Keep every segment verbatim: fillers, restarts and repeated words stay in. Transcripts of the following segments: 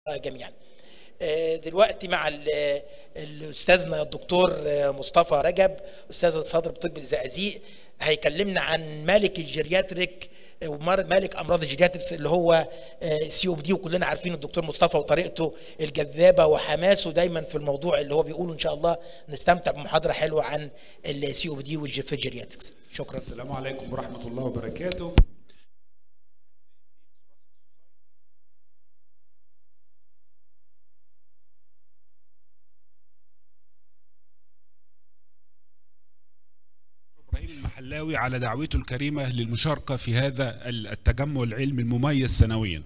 جميعا. دلوقتي مع الاستاذنا الدكتور مصطفى رجب استاذ الصدر بطب الزقازيق هيكلمنا عن ملك الجيرياتريك وملك امراض الجيرياتريكس اللي هو سي او بي دي، وكلنا عارفين الدكتور مصطفى وطريقته الجذابه وحماسه دايما في الموضوع اللي هو بيقوله. ان شاء الله نستمتع بمحاضره حلوه عن السي او بي دي والجيرياتريكس. شكرا. السلام عليكم ورحمه الله وبركاته. المحلاوي على دعوته الكريمة للمشاركة في هذا التجمع العلمي المميز سنويا.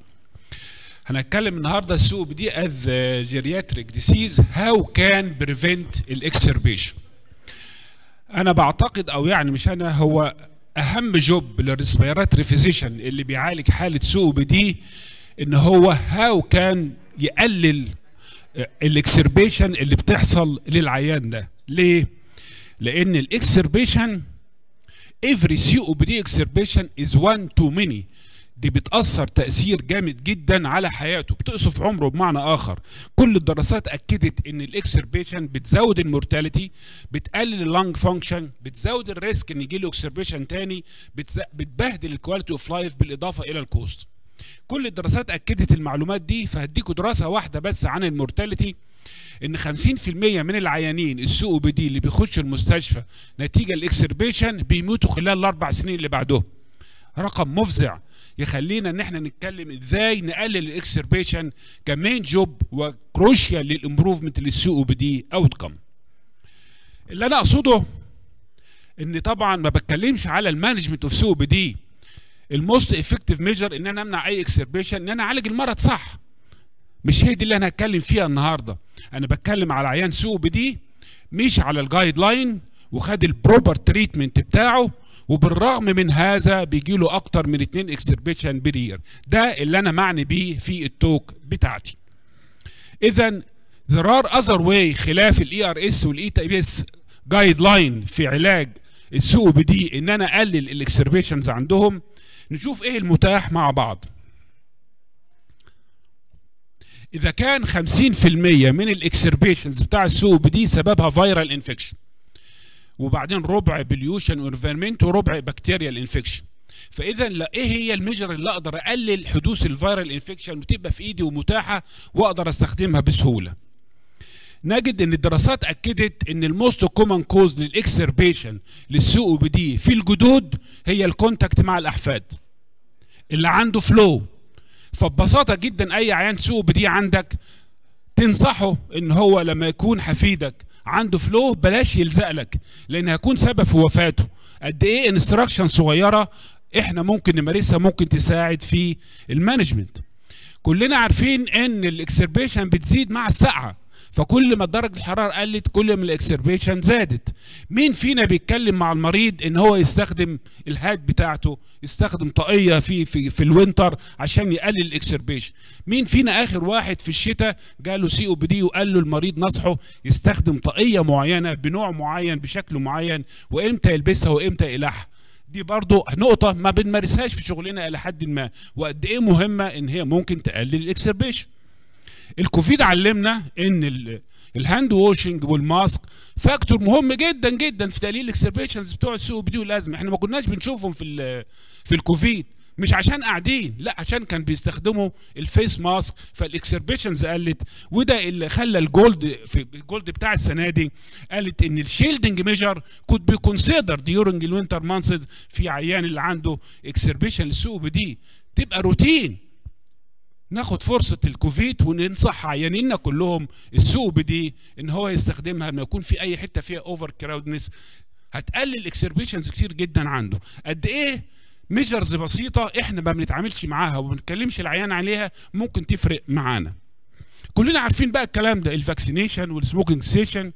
هنتكلم النهارده السي او بي دي as geriatric disease how can prevent الاكسربيشن. انا بعتقد او يعني مش انا، هو اهم جوب للريسبيراتوري فيزيشن اللي بيعالج حالة سي او بي دي ان هو how can يقلل الاكسربيشن اللي بتحصل للعيان ده. ليه؟ لان الاكسربيشن every سي او بي دي exacerbation is one too many. دي بتأثر تأثير جامد جدا على حياته، بتقصف عمره. بمعنى آخر كل الدراسات أكدت إن الاكسربيشن بتزود المورتاليتي، بتقلل اللانج فانكشن، بتزود الريسك إن يجي له اكسربيشن تاني، بتبهدل الكواليتي اوف لايف بالإضافة إلى الكوست. كل الدراسات أكدت المعلومات دي. فهديكوا دراسة واحدة بس عن المورتاليتي، ان خمسين في المية من العيانين السي او بي دي اللي بيخشوا المستشفى نتيجه الاكسربيشن بيموتوا خلال الاربع سنين اللي بعدهم. رقم مفزع يخلينا ان احنا نتكلم ازاي نقلل الاكسربيشن كمين جوب وكروشيال للامبروفمنت للسي او بي دي اوتكم. اللي انا اقصده ان طبعا ما بتكلمش على المانجمنت اوف سي او بي دي. الموست افكتيف ميجر ان انا امنع اي اكسربيشن ان انا اعالج المرض صح. مش هي دي اللي انا هتكلم فيها النهارده. انا بتكلم على عيان سي او بي دي مش على الجايد لاين وخد البروبر تريتمنت بتاعه، وبالرغم من هذا بيجي له اكتر من اتنين اكسربيشن بير. ده اللي انا معني بيه في التوك بتاعتي. اذا there are other way خلاف الاي ار اس والاي تي بي اس جايد لاين في علاج السي او بي دي ان انا اقلل الاكسربيشنز عندهم. نشوف ايه المتاح مع بعض. إذا كان خمسين في المية من الإكسربيشنز بتاع السي او بي دي سببها فيرال انفكشن، وبعدين ربع بليوشن وانفيرمنت وربع بكتيريال انفكشن، فإذا لا إيه هي الميجر اللي أقدر أقلل حدوث الفيرال انفكشن وتبقى في إيدي ومتاحة وأقدر أستخدمها بسهولة؟ نجد إن الدراسات أكدت إن الموست كومن كوز للإكسربيشن للسي او بي دي في الجدود هي الكونتاكت مع الأحفاد اللي عنده فلو. فببساطة جدا أي عيان سي او بي دي عندك تنصحه إن هو لما يكون حفيدك عنده فلو بلاش يلزق لك، لأن هيكون سبب في وفاته. قد إيه انستراكشن صغيرة إحنا ممكن نمارسها ممكن تساعد في المانجمنت. كلنا عارفين إن الإكسربيشن بتزيد مع السقعة، فكل ما درجة الحرارة قلت كل ما الاكسربيشن زادت. مين فينا بيتكلم مع المريض ان هو يستخدم الهاد بتاعته، يستخدم طاقية في في في الوينتر عشان يقلل الاكسربيشن؟ مين فينا اخر واحد في الشتاء جاله سي او بي دي وقال له المريض نصحه يستخدم طاقية معينة بنوع معين بشكل معين وامتى يلبسها وامتى يقلعها؟ دي برضو نقطة ما بنمارسهاش في شغلنا الى حد ما، وقد ايه مهمة ان هي ممكن تقلل الاكسربيشن. الكوفيد علمنا ان الهاند واشنج والماسك فاكتور مهم جدا جدا في تقليل الاكسربيشنز بتوع السي او بي دي والازمه. احنا ما كناش بنشوفهم في في الكوفيد مش عشان قاعدين، لا عشان كان بيستخدموا الفيس ماسك فالاكسربيشنز قلت. وده اللي خلى الجولد في الجولد بتاع السنه دي قالت ان الشيلدنج ميجر كود بي كونسيدر ديورنج الوينتر مانثز في عيان اللي عنده اكسربيشن للسي او بي دي تبقى روتين. ناخد فرصة الكوفيد وننصح عيانينا كلهم السي او بي دي ان هو يستخدمها لما يكون في اي حتة فيها اوفر كراودنس، هتقلل اكسربيشنز كتير جدا عنده. قد ايه ميجرز بسيطة احنا ما بنتعاملش معاها وما بنتكلمش العيان عليها ممكن تفرق معانا. كلنا عارفين بقى الكلام ده، الفاكسينيشن والسموكينج سيشن،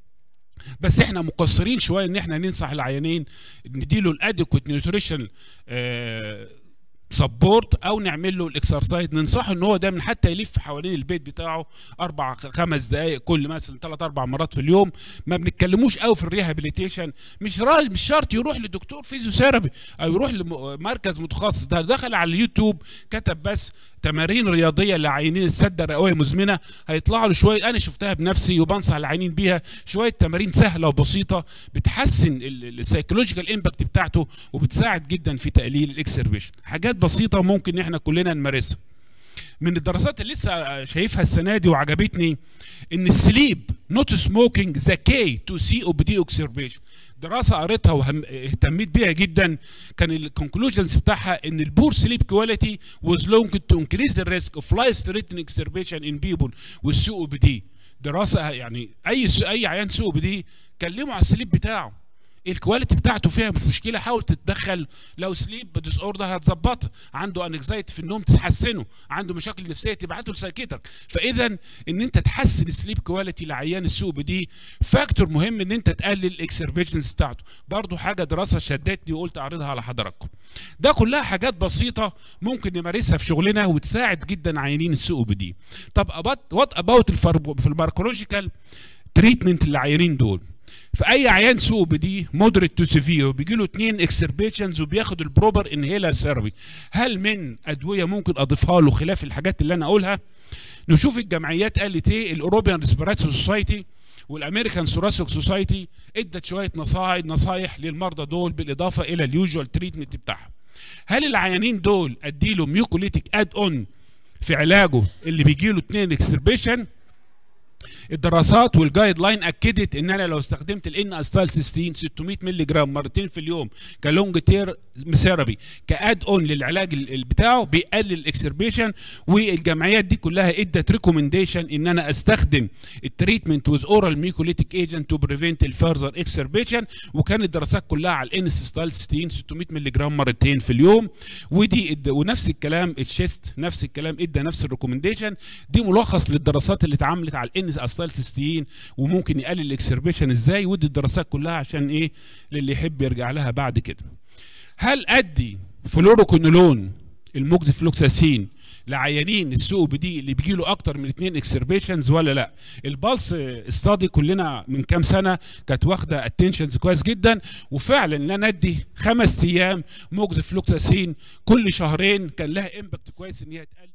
بس احنا مقصرين شوية ان احنا ننصح العيانين نديله الادكويت نيوتريشن آه سبورت او نعمل له الاكسرسايز. ننصحه ان هو دايما حتى يلف حوالين البيت بتاعه اربع خمس دقائق كل مثلا ثلاث اربع مرات في اليوم. ما بنتكلموش قوي في الريهابيليتيشن، مش مش شرط يروح لدكتور فيزيوثيرابي او يروح لمركز متخصص. ده دخل على اليوتيوب كتب بس تمارين رياضيه لعيانين السده الرئويه مزمنه، هيطلع له شويه، انا شفتها بنفسي وبنصح العيانين بيها، شويه تمارين سهله وبسيطه بتحسن السايكولوجيكال امباكت بتاعته وبتساعد جدا في تقليل الاكسربيشن. حاجات بسيطه ممكن احنا كلنا نمارسها. من الدراسات اللي لسه شايفها السنه دي وعجبتني ان السليب نوت سموكينج ذا كي تو سي او بي دي اوكسربيشن. دراسه قريتها واهتميت بيها جدا، كان الكونكلوجنز بتاعها ان البور سليب كواليتي was linked to increase the risk of life threatening exacerbation in people with سي او بي دي. دراسه يعني اي اي عيان سي او بي دي كلموا على السليب بتاعه، الكواليتي بتاعته فيها مش مشكله، حاول تتدخل. لو سليب ديس اوردر هتظبطها، عنده انكزايتي في النوم تحسنه، عنده مشاكل نفسيه تبعته لسايكيتر. فاذا ان انت تحسن السليب كواليتي لعيان السي او بي دي فاكتور مهم ان انت تقلل الاكسربيشنز بتاعته. برضه حاجه دراسه شدتني وقلت اعرضها على حضراتكم. ده كلها حاجات بسيطه ممكن نمارسها في شغلنا وتساعد جدا عيانين السي او بي دي. طب وات اباوت في الفارماكولوجيكال تريتمنت للعيانين دول؟ في اي عيان سي او بي دي مودريت تو سيفير بيجي له اثنين اكسربيشنز وبياخد البروبر انهيلر ثيرابي، هل من ادويه ممكن اضيفها له خلاف الحاجات اللي انا اقولها؟ نشوف الجمعيات قالت ايه. الاوروبيان ريسبيراتوري سوسايتي والامريكان ثوراسيك سوسايتي ادت شويه نصائح نصايح للمرضى دول بالاضافه الى اليوجوال تريتمنت بتاعهم. هل العيانين دول اديله ميوكوليتيك اد اون في علاجه اللي بيجي له اثنين اكسربيشن؟ الدراسات والجايد لاين اكدت ان انا لو استخدمت الان استالسيستين ستمائة مللي جرام مرتين في اليوم كلونج تير ثيرابي كاد اون للعلاج بتاعه بيقلل الاكسربيشن. والجمعيات دي كلها ادت ريكومنديشن ان انا استخدم التريتمنت وذ اورال ميكوليتيك ايجنت تو بريفنت الفيرذر اكسربيشن، وكانت الدراسات كلها على الان استالسيستين ستمائة مللي جرام مرتين في اليوم. ودي ونفس الكلام الشيست نفس الكلام ادى نفس الريكومنديشن. دي ملخص للدراسات اللي اتعملت على الان استالسيستين وممكن يقلل الاكسربيشن ازاي، ودي الدراسات كلها عشان ايه للي يحب يرجع لها بعد كده. هل ادي فلوروكونولون الموكسيفلوكساسين لعيانين السي او بي دي اللي بيجي له اكتر من اثنين اكسربيشنز ولا لا؟ البالس استادي كلنا من كام سنه كانت واخده اتنشنز كويس جدا، وفعلا ان انا ادي خمس ايام موكسيفلوكساسين كل شهرين كان لها امباكت كويس ان هي تقلل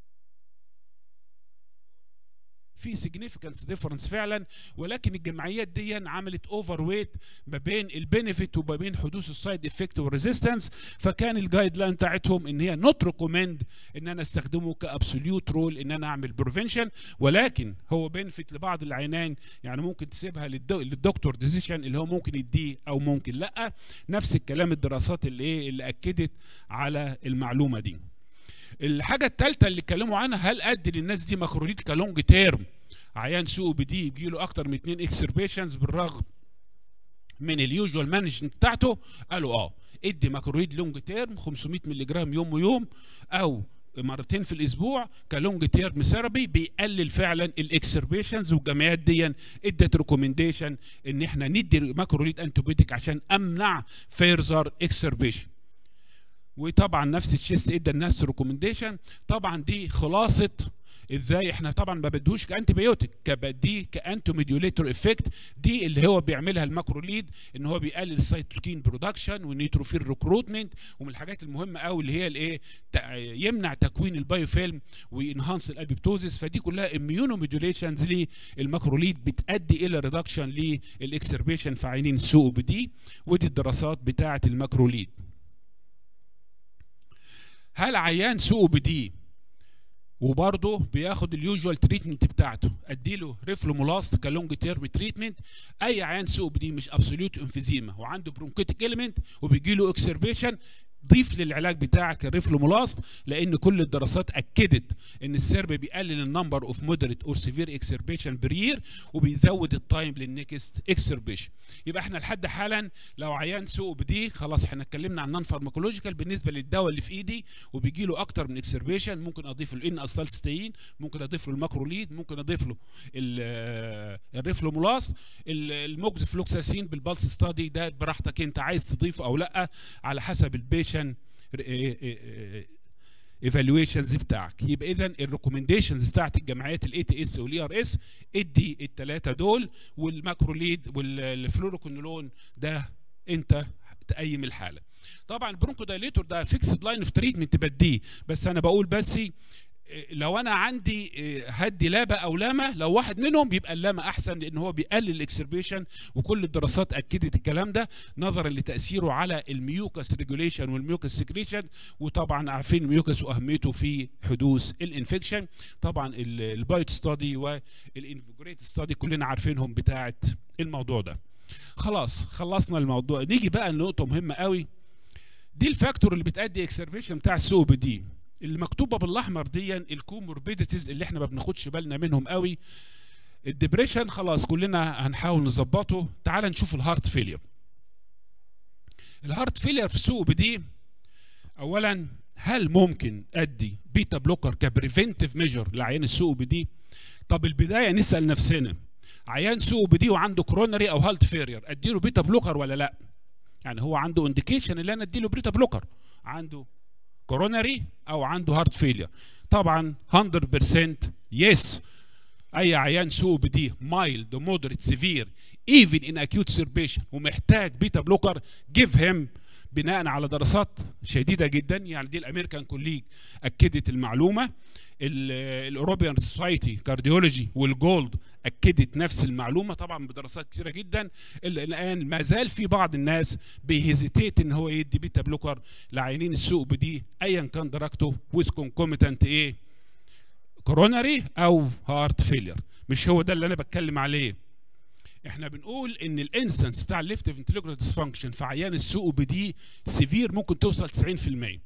في سيجنيفيكانس ديفرنس فعلا. ولكن الجمعيات دي عملت اوفر ويت ما بين البينيفيت وما بين حدوث السايد افكت والريزيستنس، فكان الجايد لاين بتاعتهم ان هي نوت ريكومند ان انا استخدمه كابسوليوت رول ان انا اعمل بريفنشن، ولكن هو بينفيت لبعض العينين، يعني ممكن تسيبها للدو... للدكتور ديسيشن اللي هو ممكن يديه او ممكن لا. نفس الكلام الدراسات اللي ايه اللي اكدت على المعلومه دي. الحاجه الثالثه اللي اتكلموا عنها، هل ادي للناس دي ماكروليد كلونج تيرم؟ عيان سي او بي دي يجي له اكتر من اثنين اكسربيشنز بالرغم من اليوجوال مانجمنت بتاعته، قالوا اه ادي ماكروليد لونج تيرم خمسمائة مللي جرام يوم ويوم او مرتين في الاسبوع كلونج تيرم ثيرابي بيقلل فعلا الاكسربيشنز. والجمعيات دي ادت ريكومنديشن ان احنا ندي ماكروليد انتيبيوتيك عشان امنع فيرزر اكسربيشن. وطبعا نفس الشيست ادى نفس الريكومنديشن. طبعا دي خلاصه ازاي احنا طبعا ما بدوش كانتي بايوتيك، كبديه كانتو ميديوليتور افكت. دي اللي هو بيعملها الماكروليد ان هو بيقلل السيتوكين برودكشن والنيتروفيل ريكروتمنت، ومن الحاجات المهمه قوي اللي هي الايه يمنع تكوين البايوفيلم وينهانس الابيبتوزيس. فدي كلها اميونو ميديوليشنز للماكروليد بتؤدي الى ريدكشن للاكسربيشن في عينين السي او بي دي. ودي الدراسات بتاعه الماكروليد. هل عيان سي او بي دي وبرضه بياخد اليوجوال تريتمنت بتاعته اديله ريفلومولاست كلونج تيرم تريتمنت؟ اي عيان سي او بي دي مش ابسوليوت انفيزيما وعنده برونكيتيك اليمنت وبيجي له اكسربيشن، ضيف للعلاج بتاعك الريفلومولاست، لان كل الدراسات اكدت ان السيرب بيقلل النمبر اوف مودريت اور سيفير اكسربيشن برير وبيزود التايم للنكست اكسربيشن. يبقى احنا لحد حالا لو عيان سي او بي دي خلاص احنا اتكلمنا عن نون فارماكولوجيكال بالنسبه للدواء اللي في ايدي وبيجي له اكتر من اكسربيشن، ممكن اضيف له الان استالستين، ممكن اضيف له الماكروليد، ممكن اضيف له الريفلومولاست، الموكسيفلوكساسين بالبلس ستادي ده براحتك انت عايز تضيفه او لا على حسب البيشن ايفالويشنز بتاعك. يبقى اذا الريكومنديشنز بتاعت الجمعيات الاي تي اس والاي ار اس ادي الثلاثه دول، والماكروليد والفلوروكونولون ده انت تقيم الحاله. طبعا البرونكو دايليتور ده فيكسد لاين اوف تريتمنت بديه، بس انا بقول بس لو انا عندي هدي لابا او لاما، لو واحد منهم يبقى اللاما احسن، لان هو بيقلل الاكسربيشن، وكل الدراسات اكدت الكلام ده نظرا لتاثيره على الميوكس ريجوليشن والميوكس سكريشن. وطبعا عارفين الميوكس واهميته في حدوث الانفكشن. طبعا البايت ستادي والانفجريت ستادي كلنا عارفينهم بتاعه الموضوع ده. خلاص خلصنا الموضوع. نيجي بقى لنقطه مهمه قوي، دي الفاكتور اللي بتؤدي اكسربيشن بتاع السي او بي دي. اللي مكتوبه بالاحمر دي الكوموربيديتيز اللي احنا ما بناخدش بالنا منهم قوي. الدبريشن خلاص كلنا هنحاول نظبطه. تعال نشوف الهارت فيلير. الهارت فيلير في السي او بي دي، اولا هل ممكن ادي بيتا بلوكر كبريفنتيف ميجر لعيان السي او بي دي؟ طب البدايه نسال نفسنا، عيان سي او بي دي وعنده كرونري او هارت فيلير اديله بيتا بلوكر ولا لا؟ يعني هو عنده انديكيشن اللي انا اديله بيتا بلوكر، عنده كوروناري او عنده هارت فيلير. طبعا مية بالمية يس. اي عيان سي او بي دي مايلد مودريت سيفير ايفن ان اكيوت سيربيشن ومحتاج بيتا بلوكر جيف هيم، بناء على دراسات شديده جدا. يعني دي الامريكان كوليج اكدت المعلومه، الاوروبيان سوسايتي كارديولوجي والجولد اكدت نفس المعلومه، طبعا بدراسات كثيره جدا. الا الان ما زال في بعض الناس بيهيزيتيت ان هو يدي بيتا بلوكر لعيانين السي او بي دي ايا كان درجته ويز كونكوميتنت ايه؟ كوروناري او هارت فيلير. مش هو ده اللي انا بتكلم عليه. احنا بنقول ان الانسنس بتاع الليفت فنتريكولار ديسفانكشن في عيان السي او بي دي سيفير ممكن توصل تسعين بالمية.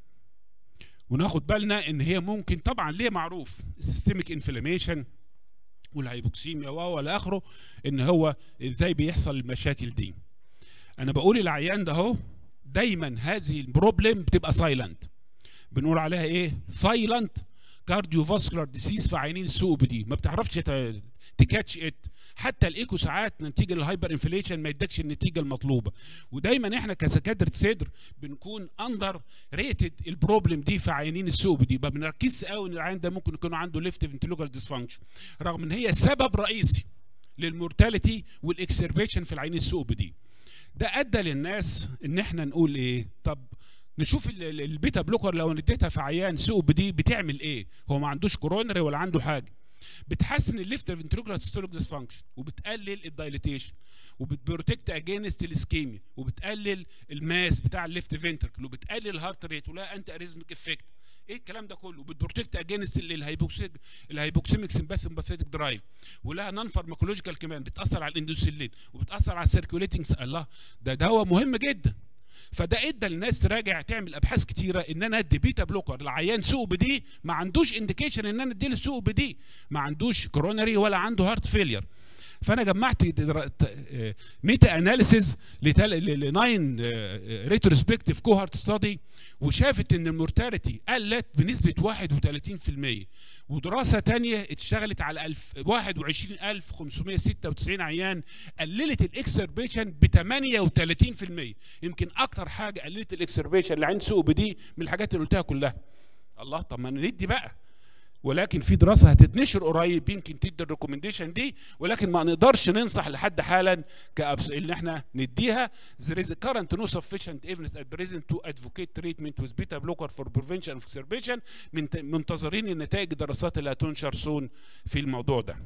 وناخد بالنا ان هي ممكن طبعا ليه معروف السيستميك انفلاميشن والهايبوكسيميا والى اخره، ان هو ازاي بيحصل المشاكل دي. انا بقول العيان ده اهو دايما هذه البروبلم بتبقى سايلنت، بنقول عليها ايه؟ سايلنت كارديوفاسكولار ديسيز في عيانين السي او بي دي، ما بتعرفش تكاتش ات. حتى الايكو ساعات نتيجه للهايبر انفليشن ما يدكش النتيجه المطلوبه. ودايما احنا كسكاتره صدر بنكون اندر ريتد البروبلم دي في عيانين السي او بي دي، ما بنركزش قوي ان العيان ده ممكن يكون عنده ليفت فنتريكولار ديسفانكشن، رغم ان هي سبب رئيسي للمورتاليتي والاكسربيشن في العيانين السي او بي دي. ده ادى للناس ان احنا نقول ايه؟ طب نشوف البيتا بلوكر لو اديتها في عيان سي او بي دي بتعمل ايه؟ هو ما عندوش كورونري ولا عنده حاجه. بتحسن الليفت فنتريكولار سيستوليك ديسفانكشن، وبتقلل الدايليتيشن، وبتبروتكت اجينست الاسكيميا، وبتقلل الماس بتاع الليفت فنتركل، وبتقلل الهارت ريت، ولها انتي اريزميك افكت. ايه الكلام ده كله؟ وبتبروتكت اجينست الهايبوكسيك الهايبوكسيميك سمباثيك درايف، ولها نون فارماكولوجيكال كمان، بتاثر على الاندوسيلين وبتاثر على السيركيوليتنج. الله، ده دواء مهم جدا. فده ادى للناس تراجع تعمل ابحاث كتيره ان انا ادي بيتا بلوكر لعيان سي او بي دي ما عندوش انديكيشن ان انا ادي له سي او بي دي، ما عندوش كوروناري ولا عنده هارت فيلير. فانا جمعت ميتا اناليسيز لناين ريتروسبكتيف كوهارت ستادي، وشافت ان المورتاليتي قلت بنسبه واحد وثلاثين بالمية. ودراسه ثانيه اتشتغلت على واحد وعشرين ألف وخمسمائة وستة وتسعين عيان، قللت الاكسربيشن ب ثمانية وثلاثين بالمية. يمكن اكتر حاجه قللت الاكسربيشن اللي عند سي او بي دي من الحاجات اللي قلتها كلها. الله، طب ما ندي بقى. ولكن في دراسه هتتنشر قريب يمكن تدي الريكومنديشن دي، ولكن ما نقدرش ننصح لحد حالا كأبس ان احنا نديها. there is current no sufficient evidence at present to advocate treatment with beta blocker for prevention of exacerbation. منتظرين النتائج الدراسات اللي هتنشر سون في الموضوع ده.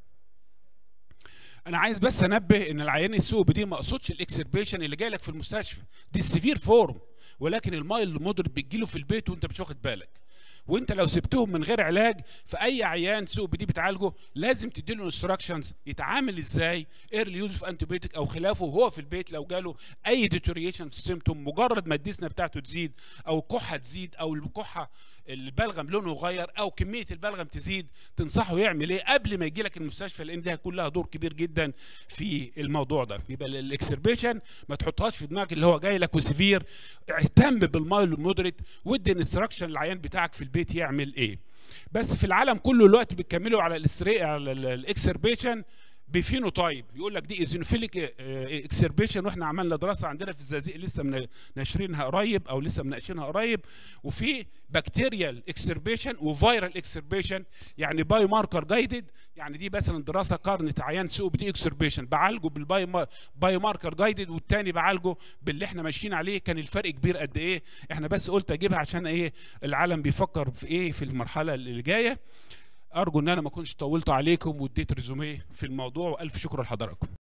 انا عايز بس انبه ان العيان السي او بي دي ما اقصدش الاكسربيشن اللي جاي لك في المستشفى، دي السيفير فورم، ولكن المايل مودريت بتجيله في البيت وانت مش واخد بالك. وانت لو سبتهم من غير علاج، في اي عيان سي او بي دي بتعالجه لازم تديله انستراكشنز يتعامل ازاي، ايرلي يوز اوف انتيبيوتيك او خلافه وهو في البيت. لو جاله اي ديتوريشن في السيمتوم، مجرد ما الديسنه بتاعته تزيد او الكحه تزيد او الكحه البلغم لونه يغير او كميه البلغم تزيد، تنصحه يعمل ايه قبل ما يجي لك المستشفى، لان دي هيكون لها دور كبير جدا في الموضوع ده. يبقى الاكسربيشن ما تحطهاش في دماغك اللي هو جاي لك وسيفير، اهتم بالمايل مودريت وادي انستراكشن للعيان بتاعك في البيت يعمل ايه. بس في العالم كله دلوقتي بيكملوا على الاستري على الاكسربيشن بفينوتايب، يقول لك دي ايزينوفيليك اكسربيشن. واحنا عملنا دراسه عندنا في الزقازيق لسه ناشرينها قريب او لسه مناقشينها قريب، وفي بكتيريال اكسربيشن وفيرال اكسربيشن، يعني بايو ماركر جايدد يعني دي مثلا دراسه قارنت عيان سي او بي دي اكسربيشن بعالجه بالبايو ماركر جايدد، والتاني بعالجه باللي احنا ماشيين عليه، كان الفرق كبير قد ايه. احنا بس قلت اجيبها عشان ايه العالم بيفكر في ايه في المرحله اللي جايه. ارجو ان انا ما اكونش طولت عليكم واديت ريزوميه في الموضوع، والف شكر لحضراتكم.